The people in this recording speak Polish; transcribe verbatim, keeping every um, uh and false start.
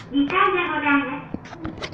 にかいでございます。